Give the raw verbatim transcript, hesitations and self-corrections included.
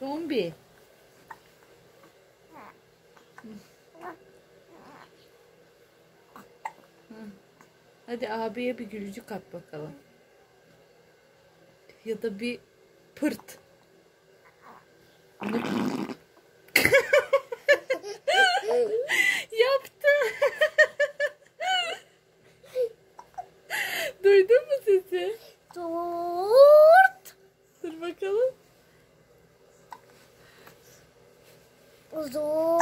Zombi. Hadi abiye bir gülücük at bakalım. Ya da bir pırt. Yaptı. Duydun mu sesi? Dört. Dur bakalım. Zor.